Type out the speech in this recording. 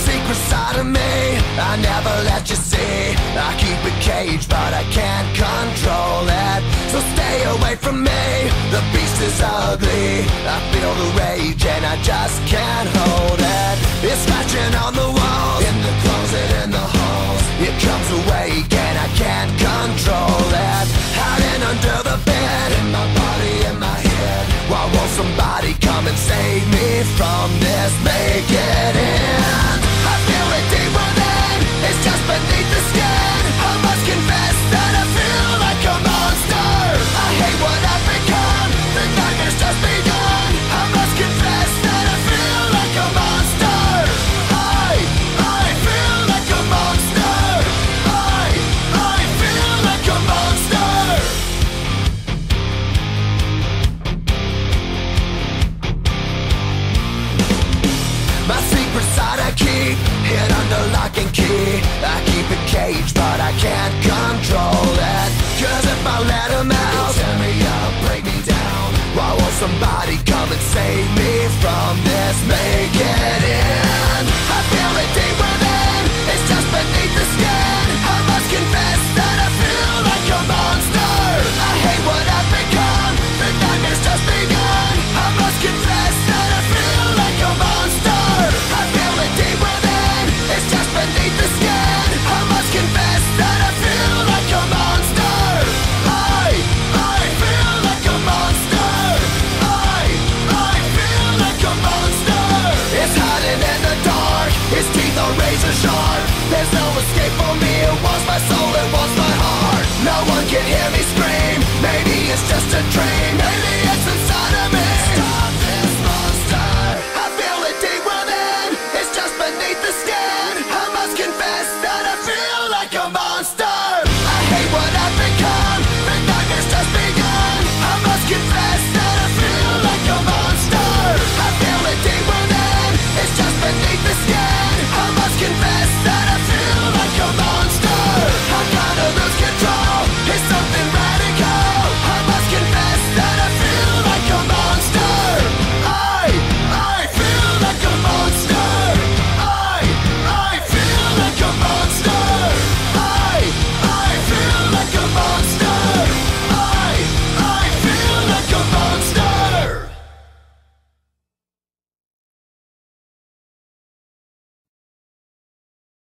secret side of me I never let you see. I keep it caged but I can't control it. So stay away from me, the beast is ugly. I feel the rage and I just can't hold it. It's scratching on the walls, in the closet, in the halls. It comes awake and I can't control it. Hiding under the bed, in my body, in my head. Why won't somebody come and save me from this? Make it end. I feel it deep within, it's just beneath the skin. I must confess that I feel like a monster. I hate what I've become, the nightmare's just begun. I must confess that I feel like a monster. I feel like a monster. I feel like a monster. My secret side I keep hid under lock and key. I keep it caged but I can't control it. Cause if I let him out, tear me up, break me down. Why won't somebody come and save me from this? Make it end. I feel it deep within, it's just beneath the skin. I must confess that I feel like a monster. I hate what I've become, the nightmare's just begun. I must confess that I feel like a monster. I feel it deep within, it's just beneath the skin. I must confess that I feel like a monster. I feel like a monster. I feel like a monster. It's hiding in the dark, its teeth are razor sharp. There's no escape for me, it wants my soul, it wants my heart. No one can hear me scream, maybe it's just a dream. Maybe it's inside of me. Stop this monster. I feel it deep within, it's just beneath the skin. I must confess that I feel like a monster. I hate what I've become, the nightmare's just begun. I must confess that I feel like a monster. I feel it deep within, it's just beneath the skin. I must confess